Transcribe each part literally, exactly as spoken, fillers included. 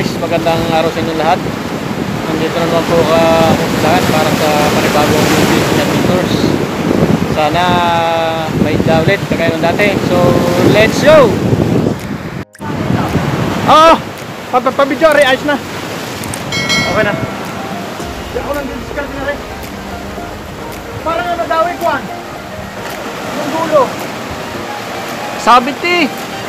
guys, magandang araw sa inyo lahat. Nandito naman po ka uh, lahat para sa panibagong Fishing Adventures. Sana may isda ulit kagaya ng dati. So let's go! Oh! Pabidyo rin, ayos na. Okay na. Di ako lang din-discard na rin. Parang na nadawi kuwan. Yung dulo. Sabit eh.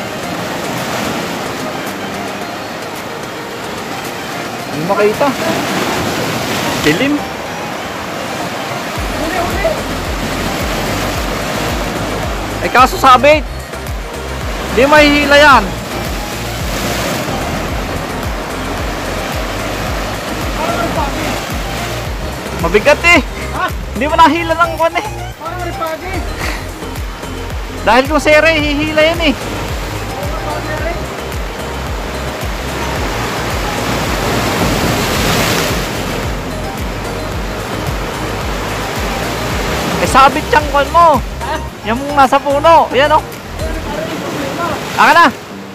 Hindi makita. Dilim. Huli, huli. Ay kaso sabit. Hindi mahihila yan. Mabigat eh. Ha? Hindi mo nahila ng kwan eh. Parang ripagi. Dahil kung sere, hihila yan eh. Eh sabit siyang kwan mo. Ha? Yung nasa puno. Yan o. Oh. Aka na.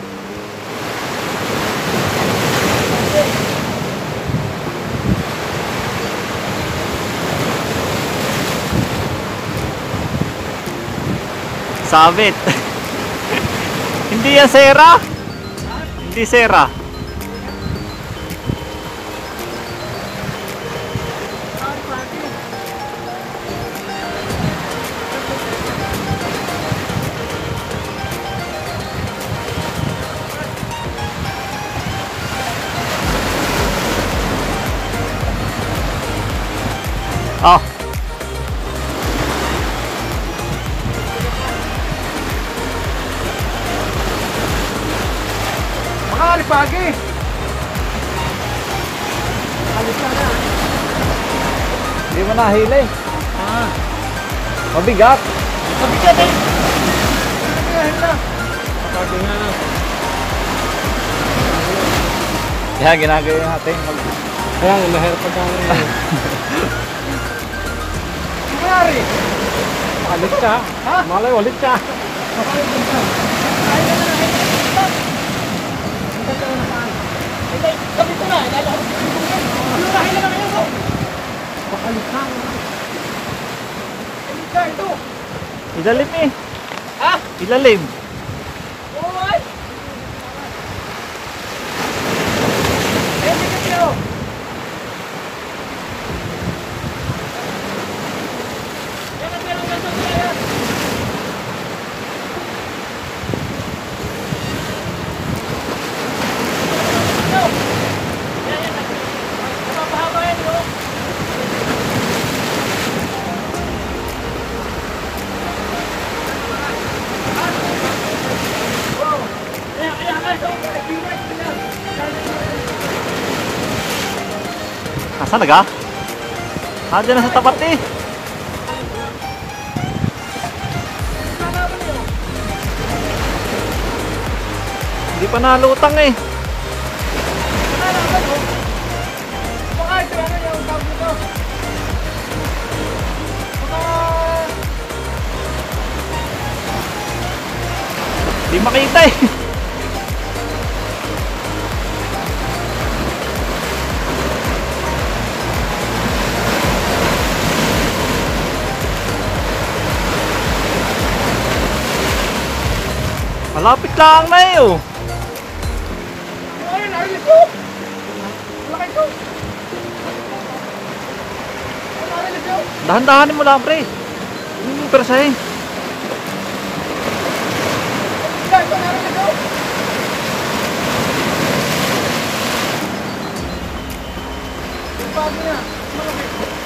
Sabit. Hindi yan sera. Hindi sera. Oh. Pagi. Alis ka na. Hindi mo nahili. Ah. Mabigat. Mabigat eh. Mabigat na. Pagi nga na. Kaya ginagaya natin. Kaya nga mahirap pa kang Mari. Alis ka. Ha? Malay ulit ka. Makalit ka. Kaya na na. Hindi, sabi ko na, lalo ko. Lurahin na lang ngayon ko. Bakalikang. Ilika ito. Ilalim eh. Ha? Ilalim. Oy! Eh, dito siya. Yan ang meron ganito sila yan. Nasaan na ka? Ah, dyan na sa tapat eh. Hindi pa nalutang eh. Hindi makita eh. Malapit lang na eh oh. Ayun, ayun ito. Malaki ito. Ayun ito. Dahan-dahanin mo lang pre. Hindi mo persahin. Ito, ito, ayun ito. Yung bago niya. Malaki.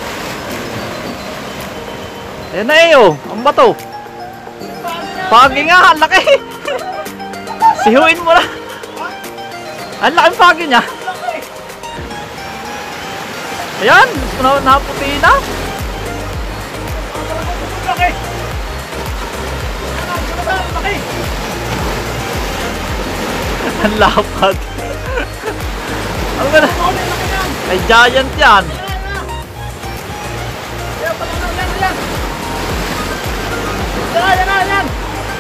Ayan na eh oh. Ang bato. Pagi nga, ang laki. Sihuin mo na. Ang laking pagi niya. Ayan, naputi na. Ang lapad. Ano ba na? Ay giant yan. Yan, yan, yan.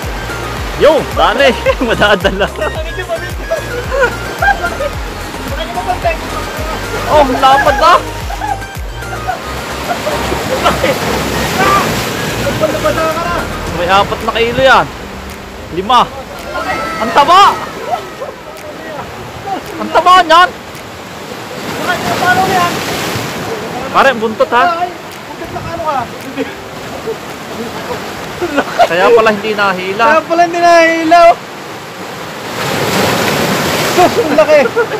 Yo, dali. Madadala. Oh, lapad na. Nagpalabasa ka na. May apat na kilo yan. Lima. Ang taba. Ang taba niyan. Paano yan? Pare, buntot ha. Ay, buntot na kano ka? Kaya pala hindi nahila. Kaya pala hindi nahilaw. Sus, ang laki.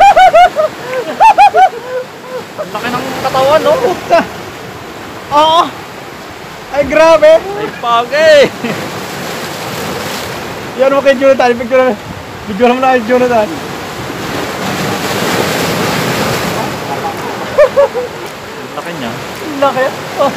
Ang laki ng katawan, no? Puta. Oo. Ay, grabe. Ay, pagi. Yan mo kay Jonathan. Picture, picture mo na kay Jonathan. Ang laki niya. Ang laki. Oh.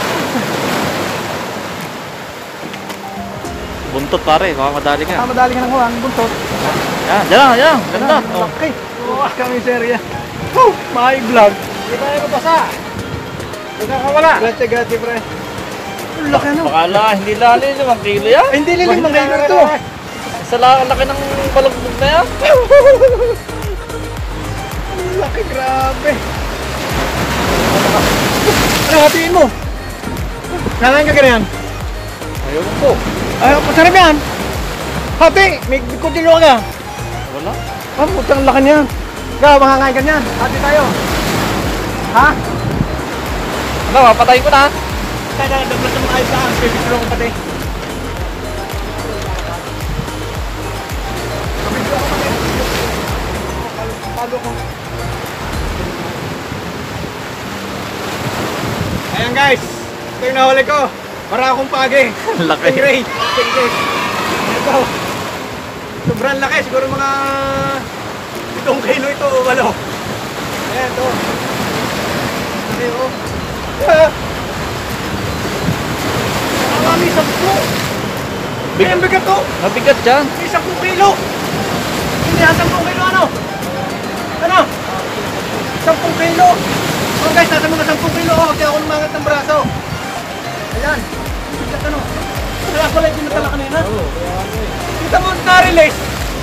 Buntot pare, baka madali ka. Ah, madali ka ng huwang. Buntot. Yan, yan, yan. Ganda. Ang Oh. laki. Bukas kami serya. Woo! My vlog. Hindi tayo mabasa. Huwag kang kawala. Grabe, grabe, pre. Ang laki no. Bakala, hindi lali, limang kilo yan. Ay, hindi lilim ng kayo to. Sa la- laki ng balugbog na yan. Ang laki, grabe. Ano, hatiin mo? Nalain ka ganyan? Ayaw ko. Ay, masarap yan. Hati, may kutilo ka. Wala. Ah, putang laki niyan. Gaw, mahangain ka niyan. Hati tayo. Ha? Ano, papatayin ko na. Kaya na, dablas ng ayos lang. Pipitro ko pati. Pabidyo ako pati. Palo ko. Ayan guys. Ito yung nahuli ko. Para akong pagi. Laki. Stingray. Stingray. Ito. Sobrang laki. Siguro mga pitong kilo ito o walo. Ayan ito. Ayan o. Ah. Marami, sampu. Big- Ayan, bigat to. Mabigat dyan. May sampung kilo. Hindi ha, sampung kilo ano? Ano? Sampung kilo. Oh guys, nasa mga sampung kilo. Oh, kaya ako lumangat ng braso. Ayan. Bigat ano? Kaya pala yung pinatala kanina. Kita mo na-release.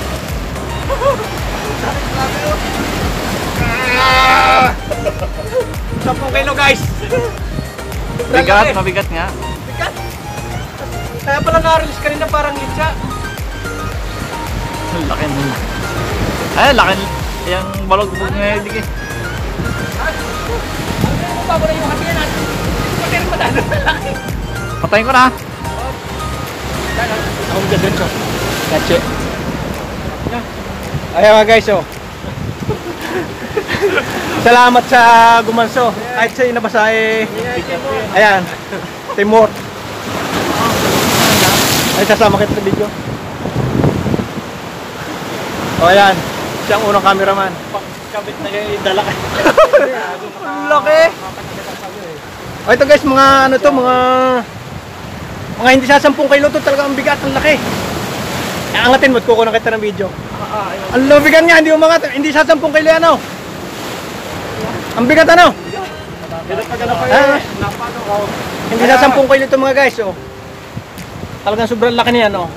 Ah! Sampung kilo guys. Bigat, mabigat nga. Bigat. Kaya pala na-release kanina parang litsa. Ang laki mo. Ay, laki. Yung balugbog nga yun. Dige. Ano ba ba yung hatiyan natin? Pati rin matalo na laki. Patayin ko na. Ako mga dyan ko. Kache. Ayan mga guys oh. Salamat sa gumanso. Kahit sa'yo nabasa eh. Ayan. Timur. Ay sasama kita sa video. O ayan. Siya ang unang cameraman. Kabit na kayo, dala ka. Ang laki. O ito guys, mga ano to, mga mga hindi sa sampung kilo to, talaga ang bigat, ang laki. Aangatin mo, kukunan kita ng video. Ang bigat niya, hindi umangat, hindi sa sampung kilo yan, ano? Ang bigat ano? Ah, hindi sa sampung kilo to mga guys, oh. Talagang sobrang laki niyan, oh.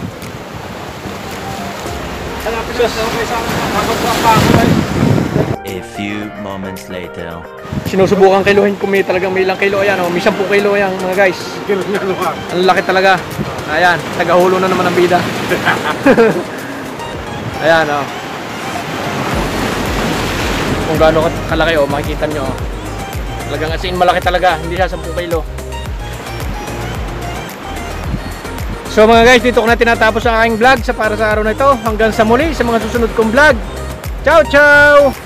A few moments later. Sinusubukan kiluhin kung may talagang may ilang kilo. Ayan o, oh, may sampung kilo yan mga guys. Ang laki talaga. Ayan, tagahulo na naman ang bida. Ayan o. Oh. Kung gaano kalaki o, oh, makikita nyo o. Oh. Talagang as in malaki talaga, hindi siya sampung kilo. So mga guys, dito ko na tinatapos ang aking vlog sa para sa araw na ito. Hanggang sa muli sa mga susunod kong vlog. Ciao, ciao!